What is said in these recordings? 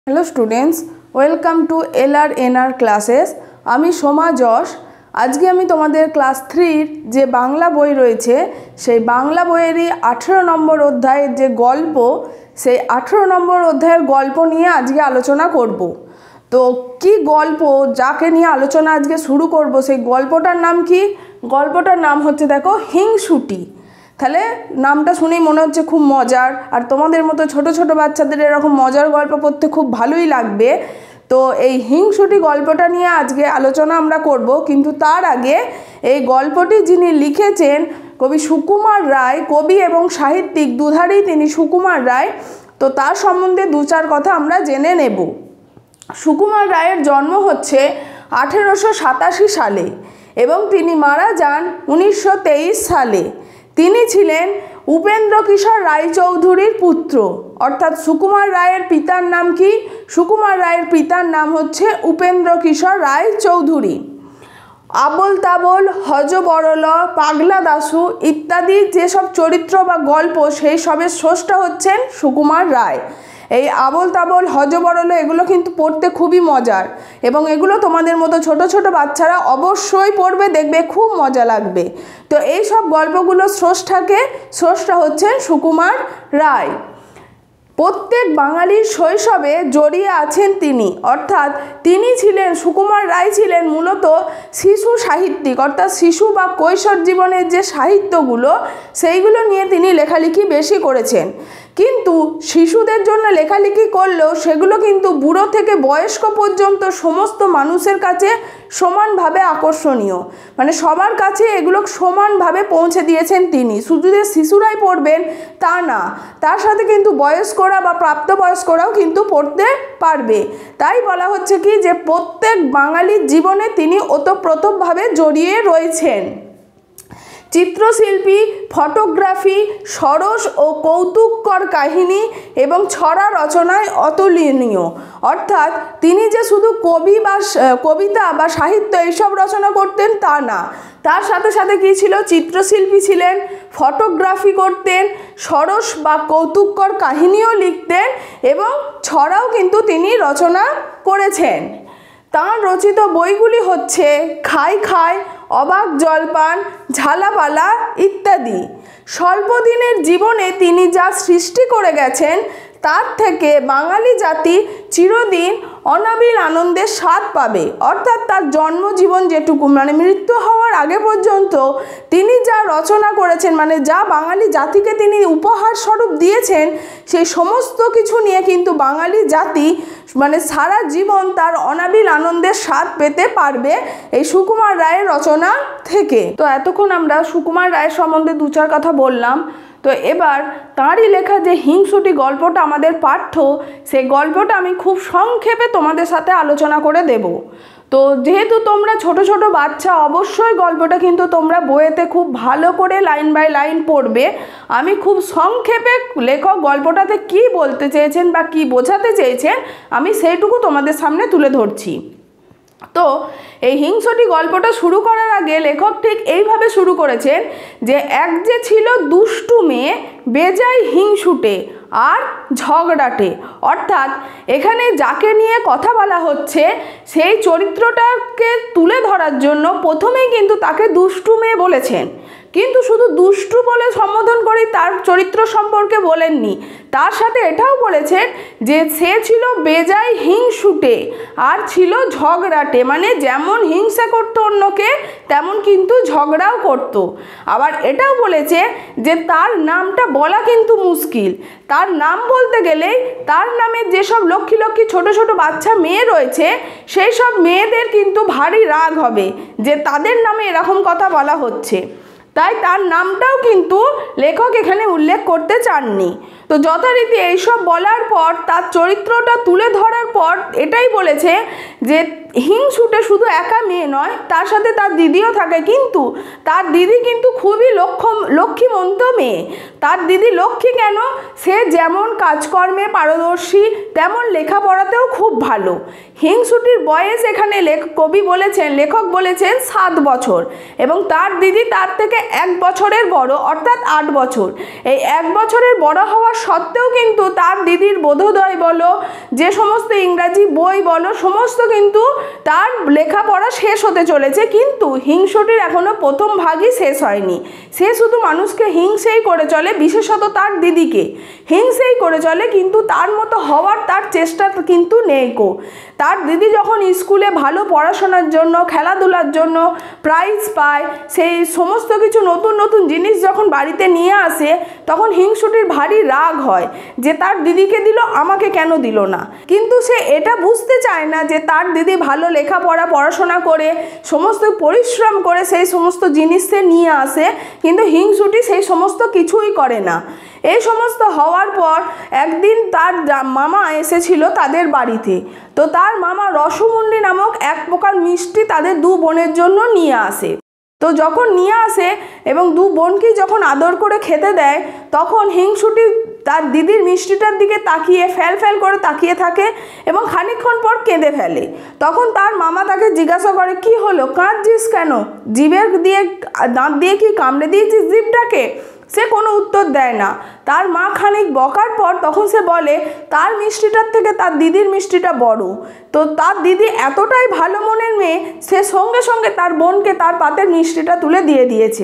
Hello students, welcome to LR classes. আমি সোমা যশ। আজকে আমি তোমাদের ক্লাস 3-র যে বাংলা বই রয়েছে সেই বাংলা বইয়েরই 18 নম্বর অধ্যায়ের যে গল্প, সেই 18 নম্বর অধ্যায়ের গল্প নিয়ে আজকে আলোচনা করব। তো কি গল্প, যাকে নিয়ে আলোচনা আজকে শুরু করব, সেই গল্পটার নাম কি? গল্পটার নাম হচ্ছে, দেখো, হিংসুটি। তাহলে নামটা শুনেই মনে হচ্ছে খুব মজার, আর তোমাদের মতো ছোট ছোট বাচ্চাদের এরকম মজার গল্প পড়তে খুব ভালোই লাগবে। তো এই হিংসুটি গল্পটা নিয়ে আজকে আলোচনা আমরা করব। কিন্তু তার আগে এই গল্পটি যিনি লিখেছেন, কবি সুকুমার রায়, কবি এবং সাহিত্যিক দুধারেই তিনি সুকুমার রায়। তো তার সম্বন্ধে দু চার কথা আমরা জেনে নেব। সুকুমার রায়ের জন্ম হচ্ছে 1887 সালে এবং তিনি মারা যান 1923 সালে। তিনি ছিলেন উপেন্দ্র কিশোর রায়চৌধুরীর পুত্র। অর্থাৎ সুকুমার রায়ের পিতার নাম কি? সুকুমার রায়ের পিতার নাম হচ্ছে উপেন্দ্র কিশোর রায়চৌধুরী। আবোল তাবোল, হযবরল, পাগলা দাশু ইত্যাদি যেসব চরিত্র বা গল্প, সেই সবের স্রষ্টা হচ্ছেন সুকুমার রায়। এই আবোল তাবোল, হযবরল এগুলো কিন্তু পড়তে খুবই মজার, এবং এগুলো তোমাদের মতো ছোট ছোট বাচ্চারা অবশ্যই পড়বে, দেখবে খুব মজা লাগবে। তো এই সব গল্পগুলো স্রষ্টা হচ্ছেন সুকুমার রায়। প্রত্যেক বাঙালির শৈশবে জড়িয়ে আছেন তিনি। অর্থাৎ সুকুমার রায় ছিলেন মূলত শিশু সাহিত্যিক, অর্থাৎ শিশু বা কৈশোর জীবনের যে সাহিত্যগুলো, সেইগুলো নিয়ে তিনি লেখালেখি বেশি করেছেন। কিন্তু শিশুদের জন্য লেখালেখি করলেও সেগুলো কিন্তু বুড়ো থেকে বয়স্ক পর্যন্ত সমস্ত মানুষের কাছে সমানভাবে আকর্ষণীয়, মানে সবার কাছে এগুলো সমানভাবে পৌঁছে দিয়েছেন তিনি। শুধু যে শিশুরাই পড়বেন তা না, তার সাথে কিন্তু বয়স্করা বা প্রাপ্তবয়স্করাও কিন্তু পড়তে পারবে। তাই বলা হচ্ছে কি, যে প্রত্যেক বাঙালির জীবনে তিনি ওতপ্রোতভাবে জড়িয়ে রয়েছেন। চিত্রশিল্পী, ফটোগ্রাফি, সরস ও কৌতুককর কাহিনী এবং ছড়া রচনায় অতুলনীয়। অর্থাৎ তিনি যে শুধু কবিতা বা সাহিত্য এইসব রচনা করতেন তা না, তার সাথে সাথে কী ছিল, চিত্রশিল্পী ছিলেন, ফটোগ্রাফি করতেন, সরস বা কৌতুককর কাহিনীও লিখতেন এবং ছড়াও কিন্তু তিনি রচনা করেছেন। তাঁর রচিত বইগুলি হচ্ছে খাই খাই, অবাক জলপান, ঝালাপালা ইত্যাদি। স্বল্প দিনের জীবনে তিনি যা সৃষ্টি করে গেছেন, তার থেকে বাঙালি জাতি চিরদিন অনাবিল আনন্দের স্বাদ পাবে। অর্থাৎ তার জন্মজীবন যেটুকু, মানে মৃত্যু হওয়ার আগে পর্যন্ত তিনি যা রচনা করেছেন, মানে যা বাঙালি জাতিকে তিনি উপহার স্বরূপ দিয়েছেন, সেই সমস্ত কিছু নিয়ে কিন্তু বাঙালি জাতি মানে সারা জীবন তার অনাবিল আনন্দের স্বাদ পেতে পারবে এই সুকুমার রায়ের রচনা থেকে। তো এতক্ষণ আমরা সুকুমার রায়ের সম্বন্ধে দু চার কথা বললাম। তো এবার তাঁরই লেখা যে হিংসুটি গল্পটা আমাদের পাঠ্য, সেই গল্পটা আমি খুব সংক্ষেপে তোমাদের সাথে আলোচনা করে দেব। তো যেহেতু তোমরা ছোট ছোট বাচ্চা, অবশ্যই গল্পটা কিন্তু তোমরা বইয়েতে খুব ভালো করে লাইন বাই লাইন পড়বে। আমি খুব সংক্ষেপে লেখক গল্পটাতে কি বলতে চেয়েছেন বা কি বোঝাতে চেয়েছেন, আমি সেইটুকু তোমাদের সামনে তুলে ধরছি। তো এই হিংসুটি গল্পটা শুরু করার আগে লেখক ঠিক এইভাবে শুরু করেছেন, যে এক যে ছিল দুষ্টু মেয়ে, বেজায় হিংসুটে আর ঝগড়াটে। অর্থাৎ এখানে যাকে নিয়ে কথা বলা হচ্ছে, সেই চরিত্রটাকে তুলে ধরার জন্য প্রথমেই কিন্তু তাকে দুষ্টু মেয়ে বলেছেন। কিন্তু শুধু দুষ্টু বলে সম্বোধন করেই তার চরিত্র সম্পর্কে বলেননি, তার সাথে এটাও বলেছেন যে সে ছিল বেজায় হিংসুটে আর ছিল ঝগড়াটে, মানে যেমন হিংসা করতো অন্যকে, তেমন কিন্তু ঝগড়াও করত। আবার এটাও বলেছে যে তার নামটা বলা কিন্তু মুশকিল। তার নাম বলতে গেলেই তার নামে যেসব লক্ষ্মী লক্ষ্মী ছোট ছোট বাচ্চা মেয়ে রয়েছে, সেই সব মেয়েদের কিন্তু ভারী রাগ হবে যে তাদের নামে এরকম কথা বলা হচ্ছে। তাই তার নামটাও কিন্তু লেখক এখানে উল্লেখ করতে চাননি। তো যথারীতি এইসব বলার পর তার চরিত্রটা তুলে ধরার পর এটাই বলেছে যে হিংসুটে শুধু একা মেয়ে নয়, তার সাথে তার দিদিও থাকে। কিন্তু তার দিদি কিন্তু খুবই লক্ষ্মীমন্ত মেয়ে। তার দিদি লক্ষ্মী কেন? সে যেমন কাজকর্মে পারদর্শী, তেমন লেখাপড়াতেও খুব ভালো। হিংসুটির বয়স এখানে লেখক বলেছেন 7 বছর, এবং তার দিদি তার থেকে 1 বছরের বড়, অর্থাৎ 8 বছর। এই 1 বছরের বড় হওয়ার সত্ত্বেও কিন্তু তার দিদির বোধোদয় বলো, যে সমস্ত ইংরাজি বই বলো, সমস্ত কিন্তু তার লেখাপড়া শেষ হতে চলেছে, কিন্তু হিংসুটির এখনও প্রথম ভাগই শেষ হয়নি। সে শুধু মানুষকে হিংসেই করে চলে, বিশেষত তার দিদিকে হিংসেই করে চলে, কিন্তু তার মতো হওয়ার তার চেষ্টা কিন্তু নেই কো। তার দিদি যখন স্কুলে ভালো পড়াশোনার জন্য, খেলাধুলার জন্য প্রাইজ পায়, সেই সমস্ত কিছু নতুন নতুন জিনিস যখন বাড়িতে নিয়ে আসে, তখন হিংসুটির ভারী রাগ হয় যে তার দিদিকে দিল, আমাকে কেন দিল না। কিন্তু সে এটা বুঝতে চায় না যে তার দিদি ভালো লেখাপড়া পড়াশোনা করে সমস্ত পরিশ্রম করে সেই সমস্ত জিনিস সে নিয়ে আসে, কিন্তু হিংসুটি সেই সমস্ত কিছুই করে না। এই সমস্ত হওয়ার পর একদিন তার মামা এসেছিল তাদের বাড়িতে। তো তার মামা রসমুন্ডি নামক এক প্রকার মিষ্টি তাদের দু বোনের জন্য নিয়ে আসে। তো যখন নিয়ে আসে এবং দু বোনকেই যখন আদর করে খেতে দেয়, তখন হিংসুটি তার দিদির মিষ্টিটার দিকে তাকিয়ে ফ্যাল ফ্যাল করে তাকিয়ে থাকে এবং খানিকক্ষণ পর কেঁদে ফেলে। তখন তার মামা তাকে জিজ্ঞাসা করে, কি হলো, কাঁদছিস কেন, জিভের দিয়ে দাঁত দিয়ে কি কামড়ে দিয়েছিস জিভটাকে? সে কোনো উত্তর দেয় না। তার মা খানিক বকার পর তখন সে বলে তার মিষ্টিটার থেকে তার দিদির মিষ্টিটা বড়। তো তার দিদি এতটাই ভালো মনের মেয়ে, সে সঙ্গে সঙ্গে তার বোনকে তার পাতের মিষ্টিটা তুলে দিয়ে দিয়েছে।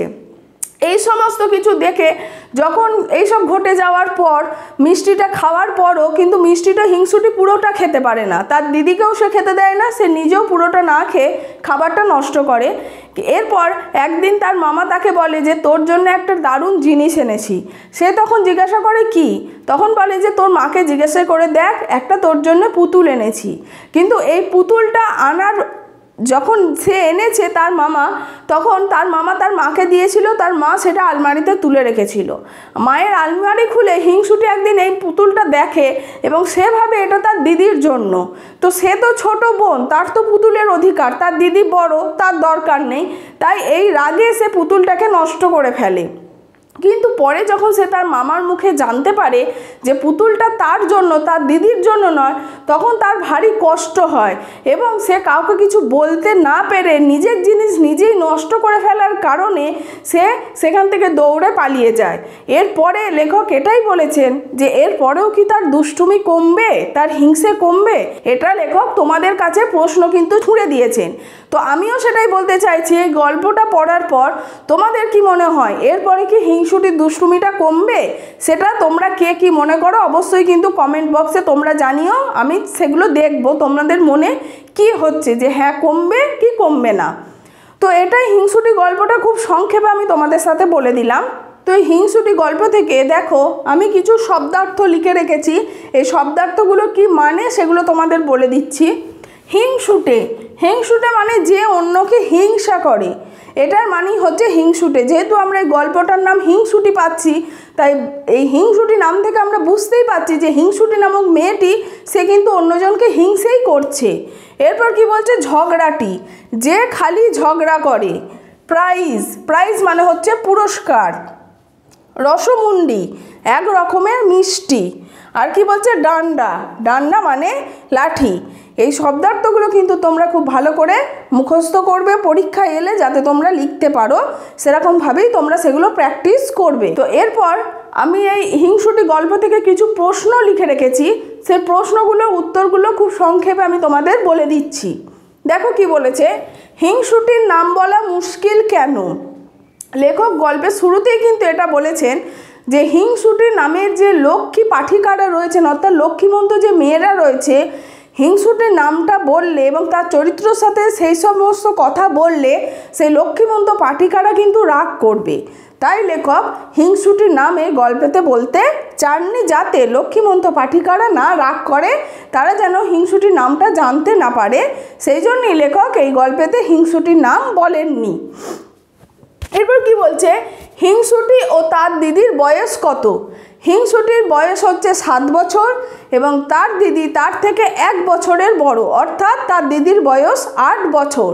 এই সমস্ত কিছু দেখে যখন এইসব ঘটে যাওয়ার পর মিষ্টিটা খাওয়ার পরও কিন্তু মিষ্টিটা হিংসুটি পুরোটা খেতে পারে না, তার দিদিকেও সে খেতে দেয় না, সে নিজেও পুরোটা না খেয়ে খাবারটা নষ্ট করে। এরপর একদিন তার মামা তাকে বলে যে তোর জন্য একটা দারুণ জিনিস এনেছি। সে তখন জিজ্ঞাসা করে কি, তখন বলে যে তোর মাকে জিজ্ঞাসা করে দেখ, একটা তোর জন্য পুতুল এনেছি। কিন্তু এই পুতুলটা আনার যখন সে এনেছে তার মামা, তখন তার মামা তার মাকে দিয়েছিল, তার মা সেটা আলমারিতে তুলে রেখেছিল। মায়ের আলমারি খুলে হিংসুটি একদিন এই পুতুলটা দেখে এবং সে ভাবে এটা তার দিদির জন্য। তো সে তো ছোট বোন, তার তো পুতুলের অধিকার, তার দিদি বড়, তার দরকার নেই, তাই এই রাগে সে পুতুলটাকে নষ্ট করে ফেলে। কিন্তু পরে যখন সে তার মামার মুখে জানতে পারে যে পুতুলটা তার জন্য, তার দিদির জন্য নয়, তখন তার ভারী কষ্ট হয় এবং সে কাউকে কিছু বলতে না পেরে নিজের জিনিস নিজেই নষ্ট করে ফেলার কারণে সে সেখান থেকে দৌড়ে পালিয়ে যায়। এরপরে লেখক এটাই বলেছেন যে এরপরেও কি তার দুষ্টুমি কমবে, তার হিংসে কমবে? এটা লেখক তোমাদের কাছে প্রশ্ন কিন্তু ছুঁড়ে দিয়েছেন। তো আমিও সেটাই বলতে চাইছি, এই গল্পটা পড়ার পর তোমাদের কি মনে হয় এরপরে কি হিংসুটির দুষ্টুমিটা কমবে? সেটা তোমরা কে কি মনে করো অবশ্যই কিন্তু কমেন্ট বক্সে তোমরা জানিও, আমি সেগুলো দেখবো তোমাদের মনে কি হচ্ছে, যে হ্যাঁ কমবে কি কমবে না। তো এটাই হিংসুটি গল্পটা খুব সংক্ষেপে আমি তোমাদের সাথে বলে দিলাম। তো এই হিংসুটি গল্প থেকে দেখো আমি কিছু শব্দার্থ লিখে রেখেছি, এই শব্দার্থগুলো কি মানে সেগুলো তোমাদের বলে দিচ্ছি। হিংসুটে, হিংসুটে মানে যে অন্যকে হিংসা করে, এটার মানেই হচ্ছে হিংসুটে। যেহেতু আমরা এই গল্পটার নাম হিংসুটি পাচ্ছি, তাই এই হিংসুটি নাম থেকে আমরা বুঝতেই পারছি যে হিংসুটি নামক মেয়েটি সে কিন্তু অন্যজনকে হিংসেই করছে। এরপর কি বলছে, ঝগড়াটি, যে খালি ঝগড়া করে। প্রাইজ, প্রাইজ মানে হচ্ছে পুরস্কার। রসমুন্ডি, এক রকমের মিষ্টি। আর কি বলছে, ডান্ডা, ডান্ডা মানে লাঠি। এই শব্দার্থগুলো কিন্তু তোমরা খুব ভালো করে মুখস্থ করবে পরীক্ষায় এলে, যাতে তোমরা লিখতে পারো, সেরকমভাবেই তোমরা সেগুলো প্র্যাকটিস করবে। তো এরপর আমি এই হিংসুটি গল্প থেকে কিছু প্রশ্ন লিখে রেখেছি, সেই প্রশ্নগুলোর উত্তরগুলো খুব সংক্ষেপে আমি তোমাদের বলে দিচ্ছি। দেখো কি বলেছে, হিংসুটির নাম বলা মুশকিল কেন? লেখক গল্পের শুরুতেই কিন্তু এটা বলেছেন যে হিংসুটি নামের যে লক্ষ্মী পাঠিকারা রয়েছেন, অর্থাৎ লক্ষ্মীমন্ত যে মেয়েরা রয়েছে, হিংসুটির নামটা বললে এবং তার চরিত্রের সাথে সেই সমস্ত কথা বললে সেই লক্ষ্মীমন্ত পাঠিকারা কিন্তু রাগ করবে। তাই লেখক হিংসুটির নামে গল্পেতে বলতে চাননি, যাতে লক্ষ্মীমন্ত পাঠিকারা না রাগ করে, তারা যেন হিংসুটির নামটা জানতে না পারে, সেই জন্যই লেখক এই গল্পেতে হিংসুটির নাম বলেননি। এরপর কি বলছে, হিংসুটি ও তার দিদির বয়স কত? হিংসুটির বয়স হচ্ছে 7 বছর এবং তার দিদি তার থেকে 1 বছরের বড়, অর্থাৎ তার দিদির বয়স 8 বছর।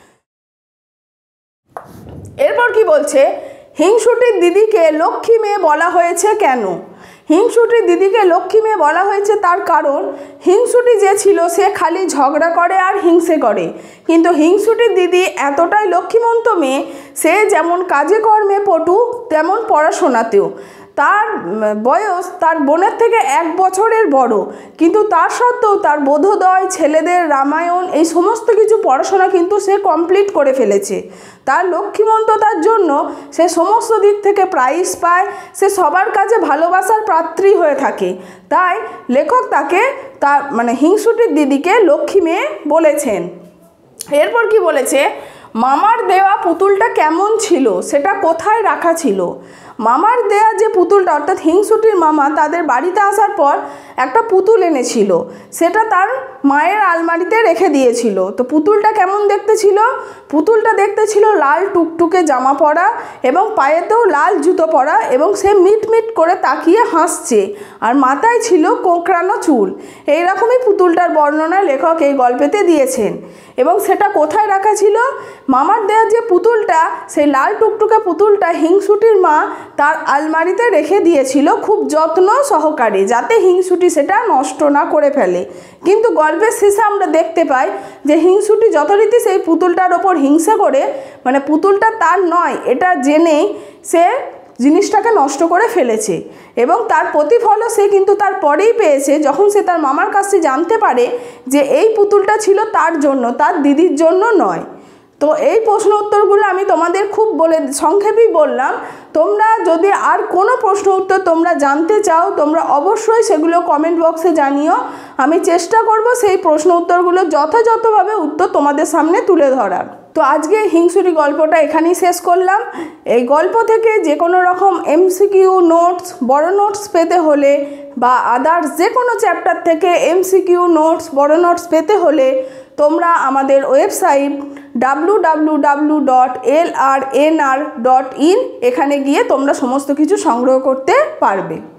এরপর কি বলছে, হিংসুটির দিদিকে লক্ষ্মী মেয়ে বলা হয়েছে কেন? হিংসুটির দিদিকে লক্ষ্মী মেয়ে বলা হয়েছে তার কারণ হিংসুটি যে ছিল সে খালি ঝগড়া করে আর হিংসে করে, কিন্তু হিংসুটির দিদি এতটাই লক্ষ্মীমন্ত মেয়ে, সে যেমন কাজে কর্মে পটু তেমন পড়াশোনাতেও। তার বয়স তার বোনের থেকে 1 বছরের বড়, কিন্তু তার সত্ত্বেও তার বোধোদয়, ছেলেদের রামায়ণ এই সমস্ত কিছু পড়াশোনা কিন্তু সে কমপ্লিট করে ফেলেছে। তার লক্ষ্মীমন্ততার জন্য সে সমস্ত দিক থেকে প্রাইজ পায়, সে সবার কাছে ভালোবাসার পাত্রী হয়ে থাকে। তাই লেখক তাকে তার হিংসুটির দিদিকে লক্ষ্মী মেয়ে বলেছেন। এরপর কি বলেছে, মামার দেওয়া পুতুলটা কেমন ছিল, সেটা কোথায় রাখা ছিল। মামার দেয়া যে পুতুলটা, অর্থাৎ হিংসুটির মামা তাদের বাড়িতে আসার পর একটা পুতুল এনেছিল, সেটা তার মায়ের আলমারিতে রেখে দিয়েছিল। তো পুতুলটা কেমন দেখতে ছিল? পুতুলটা দেখতে ছিল লাল টুকটুকে জামা পরা এবং পায়েতেও লাল জুতো পরা, এবং সে মিটমিট করে তাকিয়ে হাসছে, আর মাথায় ছিল কোঁকড়ানো চুল। এইরকমই পুতুলটার বর্ণনা লেখক এই গল্পেতে দিয়েছেন। এবং সেটা কোথায় রাখা ছিল? মামার দেওয়া যে পুতুলটা, সেই লাল টুকটুকে পুতুলটা হিংসুটির মা তার আলমারিতে রেখে দিয়েছিল খুব যত্ন সহকারে, যাতে হিংসুটি সেটা নষ্ট না করে ফেলে। কিন্তু গল্পের শেষে আমরা দেখতে পাই যে হিংসুটি যথারীতি সেই পুতুলটার ওপর হিংসা করে, পুতুলটা তার নয় এটা জেনেই সে জিনিসটাকে নষ্ট করে ফেলেছে, এবং তার প্রতিফলও সে কিন্তু তার পরেই পেয়েছে, যখন সে তার মামার কাছে জানতে পারে যে এই পুতুলটা ছিল তার জন্য, তার দিদির জন্য নয়। তো এই প্রশ্ন উত্তরগুলো আমি তোমাদের খুব সংক্ষেপেই বললাম। তোমরা যদি আর কোনো প্রশ্ন উত্তর তোমরা জানতে চাও, তোমরা অবশ্যই সেগুলো কমেন্ট বক্সে জানিও। আমি চেষ্টা করব সেই প্রশ্ন উত্তরগুলো যথাযথভাবে উত্তর তোমাদের সামনে তুলে ধরার। তো আজকে হিংসুটি গল্পটা এখানেই শেষ করলাম। এই গল্প থেকে যে কোনো রকম MCQ নোটস, বড় নোটস পেতে হলে, বা আদার্স যে কোনো চ্যাপ্টার থেকে MCQ নোটস, বড় নোটস পেতে হলে তোমরা আমাদের ওয়েবসাইট www.lrnr.in এখানে গিয়ে তোমরা সমস্ত কিছু সংগ্রহ করতে পারবে।